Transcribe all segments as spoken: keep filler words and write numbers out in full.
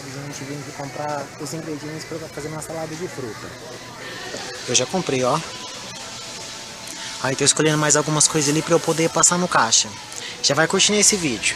supermercado, gente, vim aqui comprar os ingredientes para fazer uma salada de fruta. Eu já comprei, ó. Aí tô escolhendo mais algumas coisas ali para eu poder passar no caixa. Já vai curtindo esse vídeo.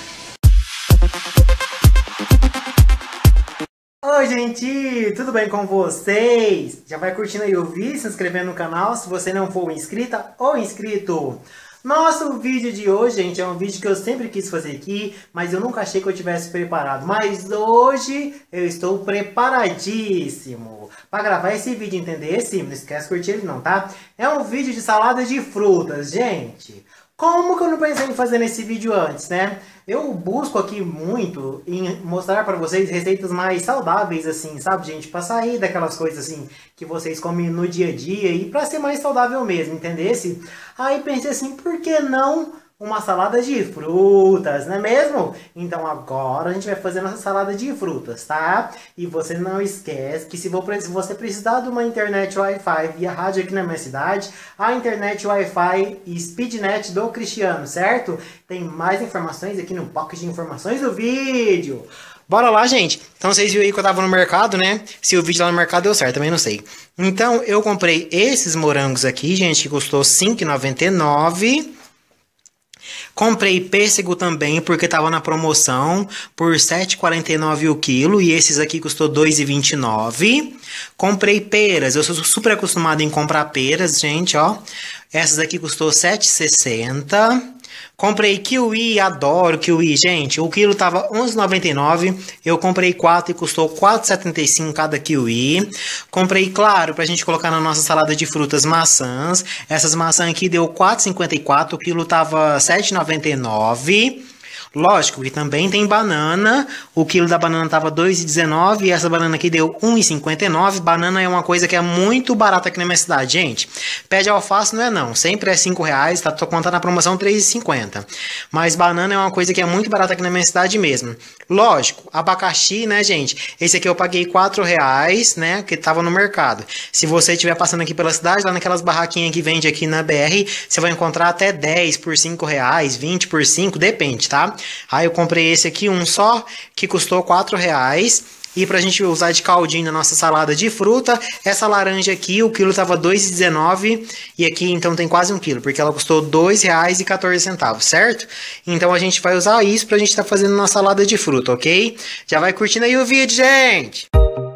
Oi, gente, tudo bem com vocês? Já vai curtindo aí o vídeo, se inscrevendo no canal se você não for inscrita ou inscrito. Nosso vídeo de hoje, gente, é um vídeo que eu sempre quis fazer aqui, mas eu nunca achei que eu tivesse preparado. Mas hoje eu estou preparadíssimo para gravar esse vídeo, entender? Sim, não esquece de curtir ele não, tá? É um vídeo de salada de frutas, gente. Como que eu não pensei em fazer nesse vídeo antes, né? Eu busco aqui muito em mostrar para vocês receitas mais saudáveis, assim, sabe, gente? Para sair daquelas coisas, assim, que vocês comem no dia a dia e para ser mais saudável mesmo, entendesse? Aí pensei assim, por que não uma salada de frutas, não é mesmo? Então agora a gente vai fazer nossa salada de frutas, tá? E você não esquece que se você precisar de uma internet Wi-Fi via rádio aqui na minha cidade, a internet Wi-Fi Speednet do Cristiano, certo? Tem mais informações aqui no box de informações do vídeo. Bora lá, gente. Então vocês viram aí que eu tava no mercado, né? Se o vídeo lá no mercado deu certo, também não sei. Então eu comprei esses morangos aqui, gente, que custou cinco reais e noventa e nove centavos. Comprei pêssego também, porque tava na promoção por sete reais e quarenta e nove centavos o quilo, e esses aqui custou dois reais e vinte e nove centavos. Comprei peras, eu sou super acostumado em comprar peras, gente, ó. Essas aqui custou sete reais e sessenta centavos. Comprei kiwi, adoro kiwi, gente. O quilo tava onze reais e noventa e nove centavos. Eu comprei quatro e custou quatro reais e setenta e cinco centavos cada kiwi. Comprei, claro, pra gente colocar na nossa salada de frutas, maçãs. Essas maçãs aqui deu quatro reais e cinquenta e quatro centavos. O quilo tava sete reais e noventa e nove centavos. Lógico que também tem banana. O quilo da banana tava dois reais e dezenove centavos e essa banana aqui deu um real e cinquenta e nove centavos. Banana é uma coisa que é muito barata aqui na minha cidade, gente. Pé de alface não é não, sempre é cinco reais, tá? Tô contando na promoção três reais e cinquenta centavos. Mas banana é uma coisa que é muito barata aqui na minha cidade mesmo. Lógico, abacaxi, né, gente? Esse aqui eu paguei quatro reais, né, que tava no mercado. Se você estiver passando aqui pela cidade, lá naquelas barraquinhas que vende aqui na B R, você vai encontrar até dez por cinco reais, vinte por cinco, depende, tá? Aí eu comprei esse aqui, um só, que custou quatro reais. E pra gente usar de caldinho na nossa salada de fruta, essa laranja aqui, o quilo tava dois reais e dezenove centavos. E aqui então tem quase um quilo, porque ela custou dois reais e quatorze centavos, certo? Então a gente vai usar isso pra gente estar tá fazendo nossa salada de fruta, ok? Já vai curtindo aí o vídeo, gente!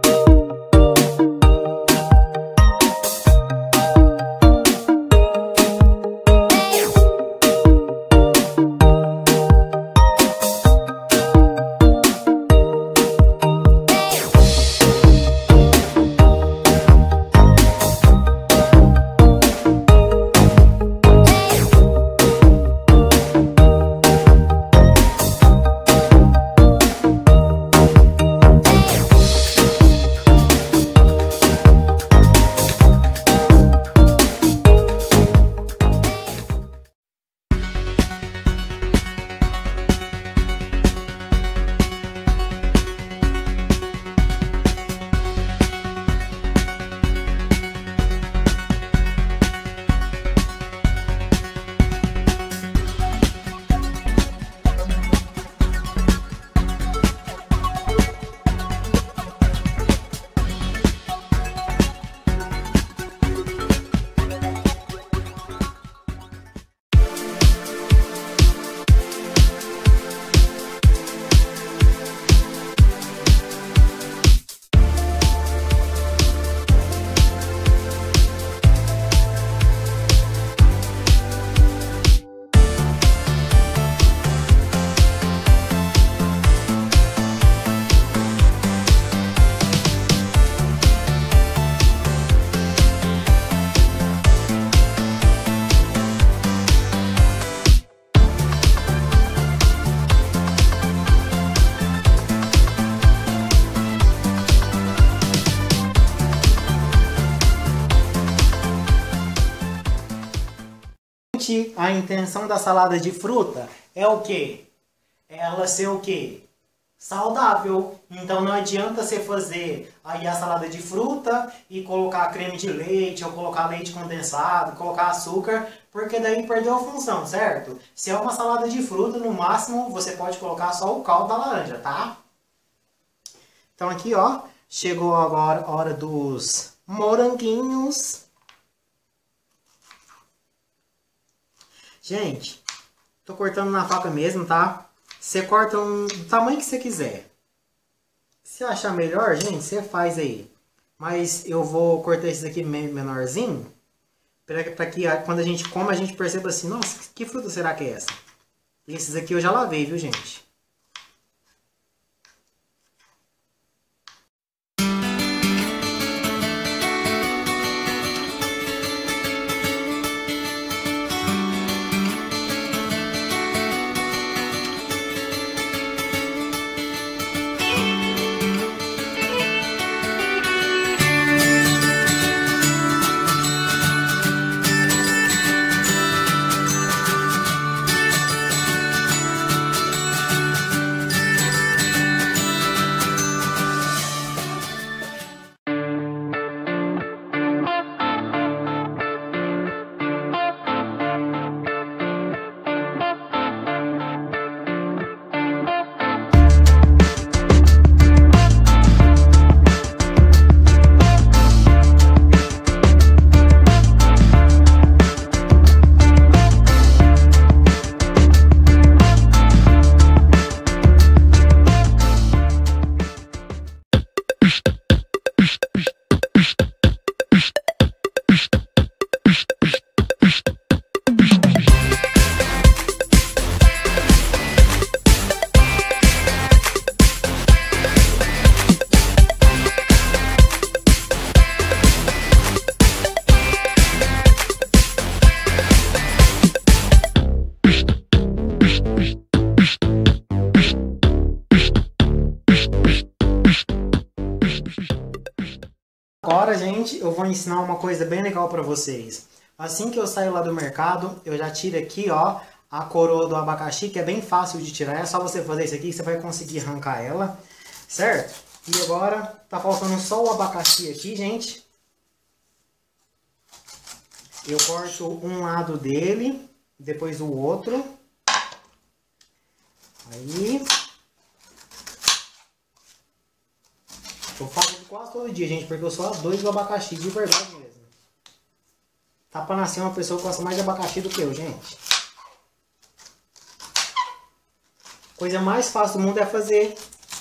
A intenção da salada de fruta é o quê? Ela ser o quê? Saudável. Então não adianta você fazer aí a salada de fruta e colocar creme de leite, ou colocar leite condensado, colocar açúcar, porque daí perdeu a função, certo? Se é uma salada de fruta, no máximo você pode colocar só o caldo da laranja, tá? Então aqui, ó, chegou agora a hora dos moranguinhos. Gente, tô cortando na faca mesmo, tá? Você corta um, do tamanho que você quiser. Se achar melhor, gente, você faz aí. Mas eu vou cortar esses aqui menorzinho. Para que quando a gente come, a gente perceba assim, nossa, que fruta será que é essa? Esses aqui eu já lavei, viu, gente? Agora, gente, eu vou ensinar uma coisa bem legal para vocês. Assim que eu saio lá do mercado, eu já tiro aqui, ó, a coroa do abacaxi, que é bem fácil de tirar. É só você fazer isso aqui que você vai conseguir arrancar ela, certo? E agora, tá faltando só o abacaxi aqui, gente. Eu corto um lado dele, depois o outro. Aí... eu faço quase todo dia, gente, porque eu sou a dois do abacaxi, de verdade mesmo. Tá pra nascer uma pessoa que gosta mais de abacaxi do que eu, gente. Coisa mais fácil do mundo é fazer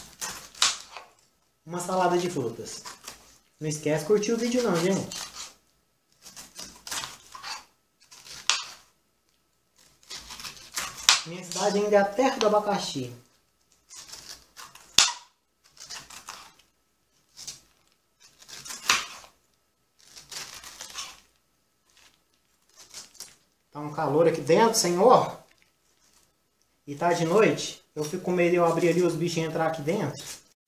uma salada de frutas. Não esquece de curtir o vídeo não, gente. Minha cidade ainda é a terra do abacaxi. Tá um calor aqui dentro, senhor. E tá de noite. Eu fico com medo de eu abrir ali os bichos e entrar aqui dentro.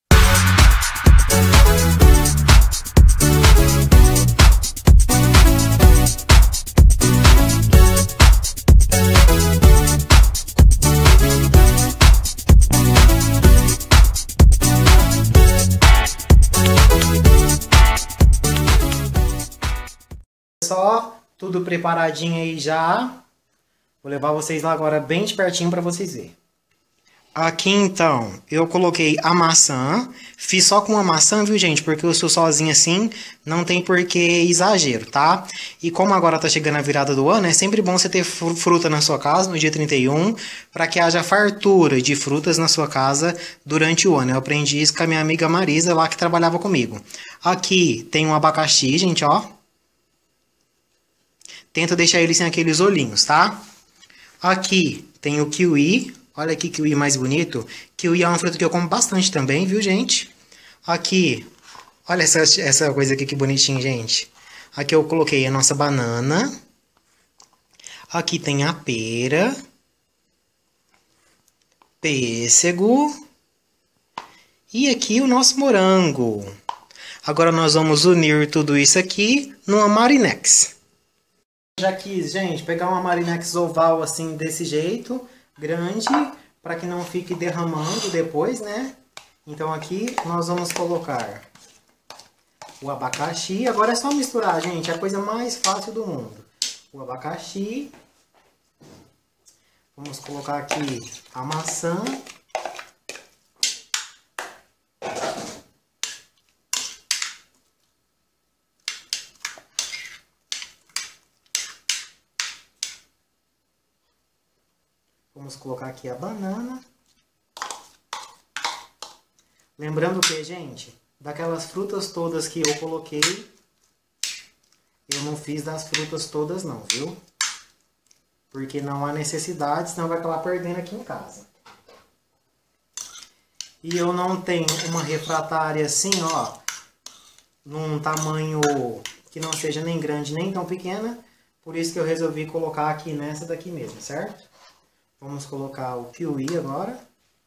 Só tudo preparadinho aí já. Vou levar vocês lá agora bem de pertinho para vocês verem. Aqui então, eu coloquei a maçã. Fiz só com uma maçã, viu, gente? Porque eu sou sozinho assim, não tem por que exagero, tá? E como agora tá chegando a virada do ano, é sempre bom você ter fruta na sua casa no dia trinta e um, para que haja fartura de frutas na sua casa durante o ano. Eu aprendi isso com a minha amiga Marisa, lá que trabalhava comigo. Aqui tem um abacaxi, gente, ó. Tenta deixar ele sem aqueles olhinhos, tá? Aqui tem o kiwi. Olha que kiwi mais bonito. Kiwi é uma fruta que eu como bastante também, viu, gente? Aqui, olha essa, essa coisa aqui que bonitinha, gente. Aqui eu coloquei a nossa banana. Aqui tem a pera. Pêssego. E aqui o nosso morango. Agora nós vamos unir tudo isso aqui numa Marinex. Já quis, gente, pegar uma Marinex oval assim, desse jeito, grande, para que não fique derramando depois, né? Então aqui nós vamos colocar o abacaxi. Agora é só misturar, gente, é a coisa mais fácil do mundo. O abacaxi. Vamos colocar aqui a maçã. Vamos colocar aqui a banana. Lembrando que, gente, daquelas frutas todas que eu coloquei, eu não fiz das frutas todas não, viu? Porque não há necessidade, senão vai acabar perdendo aqui em casa. E eu não tenho uma refratária assim, ó, num tamanho que não seja nem grande nem tão pequena. Por isso que eu resolvi colocar aqui nessa daqui mesmo, certo? Vamos colocar o kiwi agora.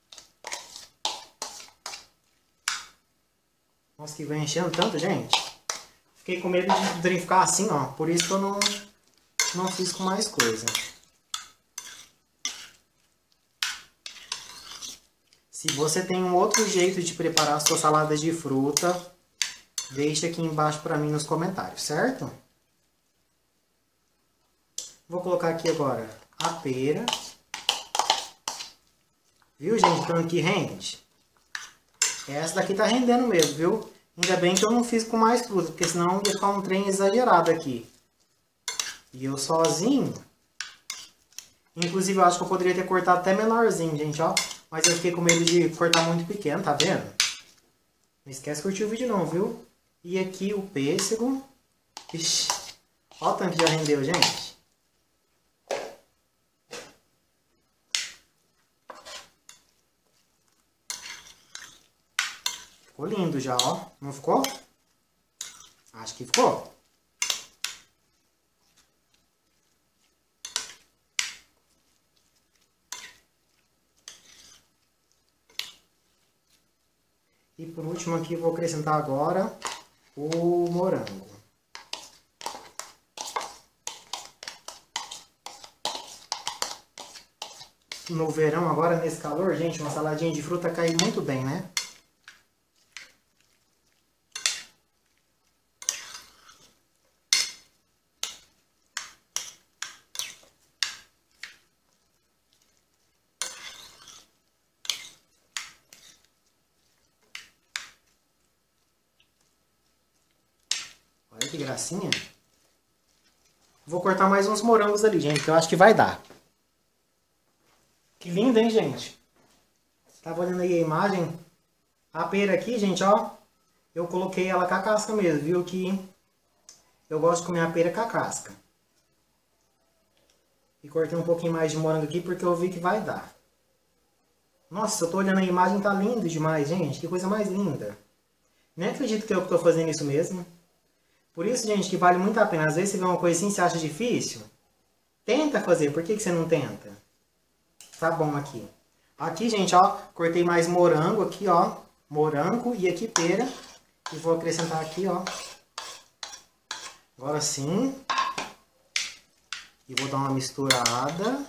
Nossa, que vai enchendo tanto, gente. Fiquei com medo de trem ficar assim, ó. Por isso que eu não, não fiz com mais coisa. Se você tem um outro jeito de preparar a sua salada de fruta, deixa aqui embaixo para mim nos comentários, certo? Vou colocar aqui agora a pera. Viu, gente? Então aqui rende. Essa daqui tá rendendo mesmo, viu? Ainda bem que eu não fiz com mais fruta, porque senão ia ficar um trem exagerado aqui. E eu sozinho. Inclusive eu acho que eu poderia ter cortado até menorzinho, gente, ó. Mas eu fiquei com medo de cortar muito pequeno, tá vendo? Não esquece de curtir o vídeo não, viu? E aqui o pêssego. Ixi, ó o tanto que já rendeu, gente. Ficou lindo já, ó. Não ficou? Acho que ficou. E por último aqui eu vou acrescentar agora o morango. No verão agora, nesse calor, gente, uma saladinha de fruta cai muito bem, né? Olha que gracinha. Vou cortar mais uns morangos ali, gente, que eu acho que vai dar. Que lindo, hein, gente? Tava olhando aí a imagem. A pera aqui, gente, ó. Eu coloquei ela com a casca mesmo, viu? Que eu gosto de comer a pera com a casca. E cortei um pouquinho mais de morango aqui porque eu vi que vai dar. Nossa, eu tô olhando a imagem, tá lindo demais, gente. Que coisa mais linda. Nem acredito que eu tô fazendo isso mesmo. Por isso, gente, que vale muito a pena. Às vezes você vê uma coisa assim e você acha difícil. Tenta fazer. Por que que você não tenta? Tá bom aqui. Aqui, gente, ó. Cortei mais morango aqui, ó. Morango e aqui pera. E vou acrescentar aqui, ó. Agora sim. E vou dar uma misturada.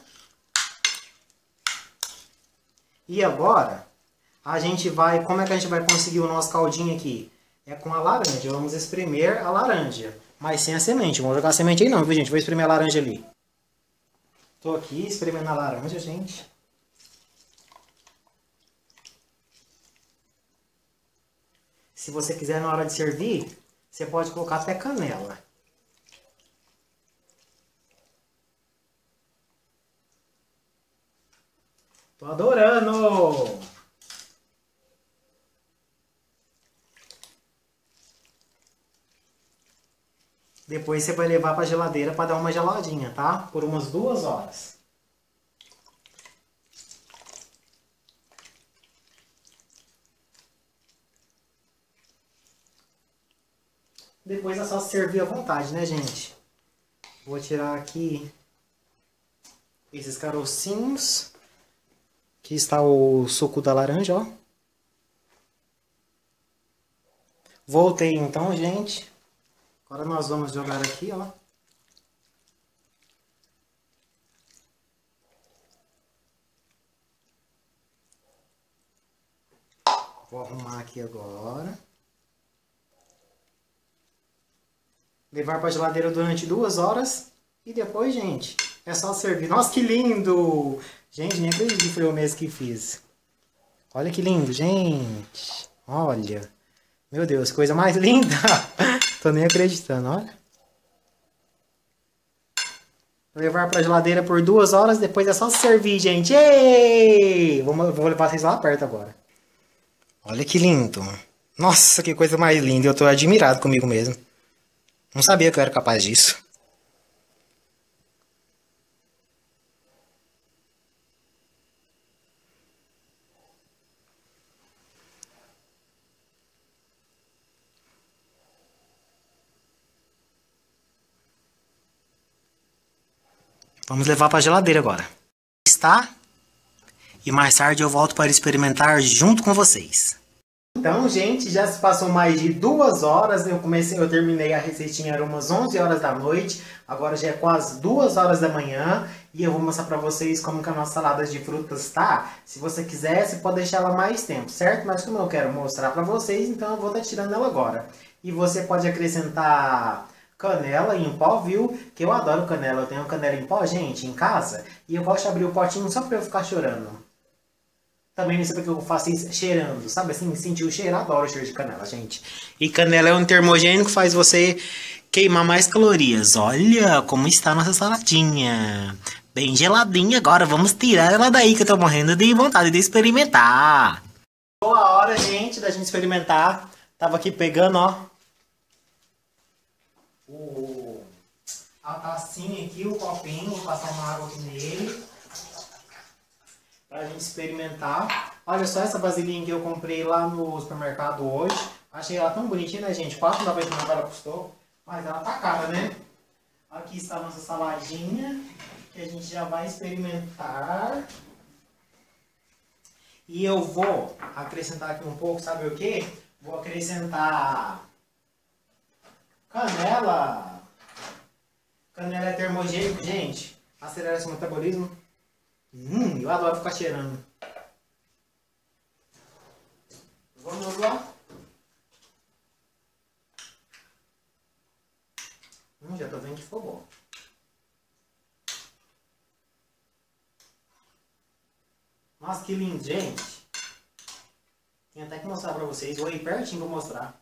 E agora, a gente vai... Como é que a gente vai conseguir o nosso caldinho aqui? É com a laranja. Vamos espremer a laranja. Mas sem a semente. Não vou jogar a semente aí não, viu, gente? Vou espremer a laranja ali. Tô aqui espremendo a laranja, gente. Se você quiser, na hora de servir, você pode colocar até canela. Tô adorando! Depois você vai levar para a geladeira para dar uma geladinha, tá? Por umas duas horas. Depois é só servir à vontade, né, gente? Vou tirar aqui esses carocinhos. Aqui está o suco da laranja, ó. Voltei então, gente. Agora nós vamos jogar aqui, ó. Vou arrumar aqui agora. Levar para a geladeira durante duas horas. E depois, gente, é só servir. Nossa, que lindo! Gente, nem acredito que foi eu mesmo que fiz. Olha que lindo, gente. Olha. Meu Deus, coisa mais linda. Tô nem acreditando, olha. Levar pra geladeira por duas horas, depois é só servir, gente. Ei! Vou, vou levar vocês lá perto agora. Olha que lindo. Nossa, que coisa mais linda. Eu tô admirado comigo mesmo. Não sabia que eu era capaz disso. Vamos levar para a geladeira agora. Está? E mais tarde eu volto para experimentar junto com vocês. Então, gente, já se passou mais de duas horas. Eu comecei, eu terminei a receitinha, era umas onze horas da noite. Agora já é quase duas horas da manhã. E eu vou mostrar para vocês como que a nossa salada de frutas tá. Se você quiser, você pode deixar ela mais tempo, certo? Mas como eu quero mostrar para vocês, então eu vou estar tirando ela agora. E você pode acrescentar canela em pó, viu? Que eu adoro canela. Eu tenho canela em pó, gente, em casa. E eu gosto de abrir o potinho só pra eu ficar chorando. Também não sei porque eu faço isso cheirando. Sabe assim, sentir o cheiro. Adoro o cheiro de canela, gente. E canela é um termogênico que faz você queimar mais calorias. Olha como está a nossa saladinha. Bem geladinha agora. Vamos tirar ela daí que eu tô morrendo de vontade de experimentar. Boa hora, gente, da gente experimentar. Tava aqui pegando, ó. O, a tacinha aqui, o copinho, vou passar uma água aqui nele pra gente experimentar. Olha só essa vasilhinha que eu comprei lá no supermercado hoje. Achei ela tão bonitinha, né, gente? quatro reais e noventa e nove ela custou, mas ela tá cara, né? Aqui está a nossa saladinha, que a gente já vai experimentar. E eu vou acrescentar aqui um pouco, sabe o que? Vou acrescentar canela. Canela é termogênico, gente. Acelera seu metabolismo. Hum, eu adoro ficar cheirando. Vamos lá. Hum, já tô vendo que ficou bom. Nossa, que lindo, gente. Tenho até que mostrar pra vocês. Vou ir pertinho pra mostrar.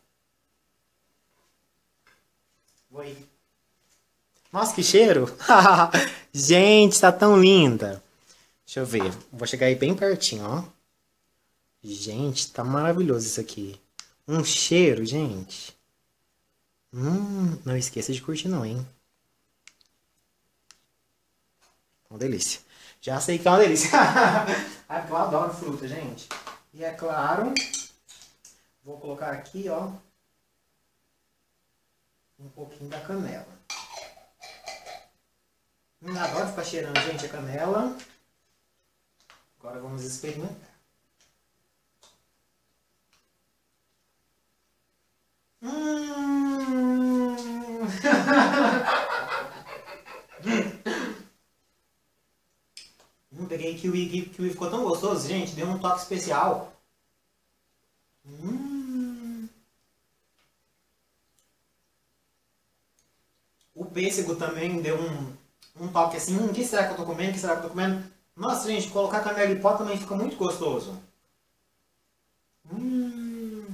Vou ir. Nossa, que cheiro! Gente, tá tão linda. Deixa eu ver. Vou chegar aí bem pertinho, ó. Gente, tá maravilhoso isso aqui. Um cheiro, gente. Hum, não esqueça de curtir não, hein? Uma delícia. Já sei que é uma delícia. Ah, porque eu adoro fruta, gente. E é claro, vou colocar aqui, ó, um pouquinho da canela. Hum, adoro ficar cheirando, gente, a canela. Agora vamos experimentar. Hum. hum, peguei kiwi, kiwi ficou tão gostoso, gente. Deu um toque especial. Hum. O pêssego também deu um, um toque assim. Hum, o que será que eu tô comendo? O que será que eu tô comendo? Nossa, gente, colocar canela em pó também fica muito gostoso. Hum.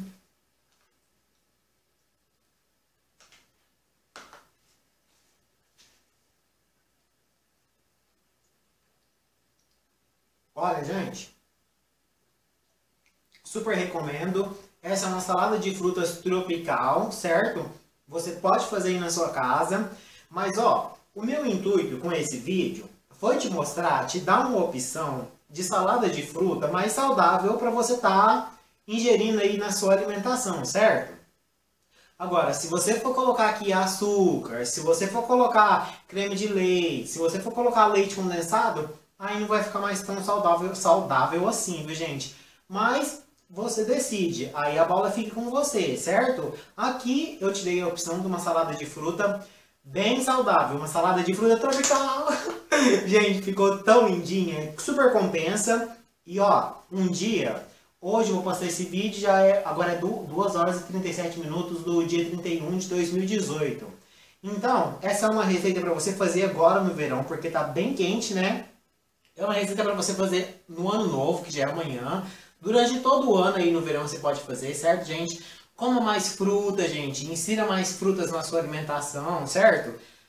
Olha, gente, super recomendo. Essa é uma salada de frutas tropical, certo? Você pode fazer aí na sua casa. Mas, ó, o meu intuito com esse vídeo foi te mostrar, te dar uma opção de salada de fruta mais saudável para você estar ingerindo aí na sua alimentação, certo? Agora, se você for colocar aqui açúcar, se você for colocar creme de leite, se você for colocar leite condensado, aí não vai ficar mais tão saudável, saudável assim, viu, gente? Mas você decide, aí a bola fica com você, certo? Aqui eu te dei a opção de uma salada de fruta bem saudável, uma salada de fruta tropical. Gente, ficou tão lindinha, super compensa. E ó, um dia, hoje eu vou postar esse vídeo, já é, agora é duas horas e trinta e sete minutos do dia trinta e um de dois mil e dezoito. Então, essa é uma receita para você fazer agora no verão, porque tá bem quente, né? É uma receita para você fazer no ano novo, que já é amanhã. Durante todo o ano aí no verão você pode fazer, certo, gente? Coma mais fruta, gente. Insira mais frutas na sua alimentação, certo?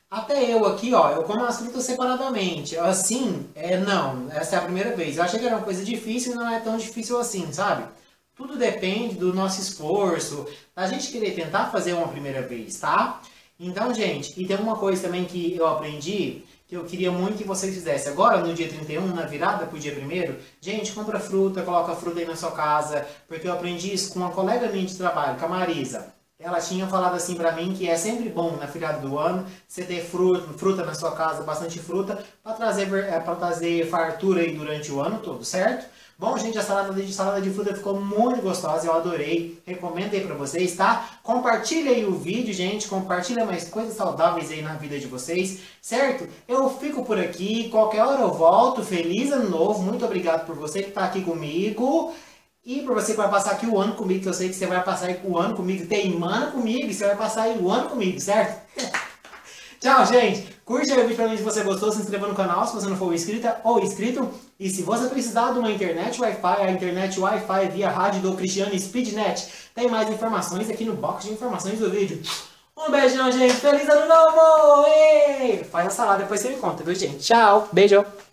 Até eu aqui, ó, eu como as frutas separadamente. Assim, é não, essa é a primeira vez. Eu achei que era uma coisa difícil e não é tão difícil assim, sabe? Tudo depende do nosso esforço, da gente querer tentar fazer uma primeira vez, tá? Então, gente, e tem uma coisa também que eu aprendi, que eu queria muito que vocês fizessem. Agora, no dia trinta e um, na virada pro dia primeiro, gente, compra fruta, coloca fruta aí na sua casa, porque eu aprendi isso com uma colega minha de trabalho, com a Marisa. Ela tinha falado assim pra mim que é sempre bom na virada do ano você ter fruta, fruta na sua casa, bastante fruta, para trazer, para trazer fartura aí durante o ano todo, certo? Bom, gente, a salada de, salada de fruta ficou muito gostosa, eu adorei. Recomendo aí pra vocês, tá? Compartilha aí o vídeo, gente. Compartilha mais coisas saudáveis aí na vida de vocês, certo? Eu fico por aqui, qualquer hora eu volto. Feliz ano novo, muito obrigado por você que tá aqui comigo. E por você que vai passar aqui o ano comigo, que eu sei que você vai passar aí o ano comigo, teimando comigo, e você vai passar aí o ano comigo, certo? Tchau, gente! Curte aí o vídeo pra mim se você gostou, se inscreva no canal se você não for inscrita ou inscrito. E se você precisar de uma internet Wi-Fi, a internet Wi-Fi via rádio do Cristiano Speednet, tem mais informações aqui no box de informações do vídeo. Um beijão, gente! Feliz ano novo! Ei! Faz a salada, depois você me conta, viu, gente? Tchau! Beijo!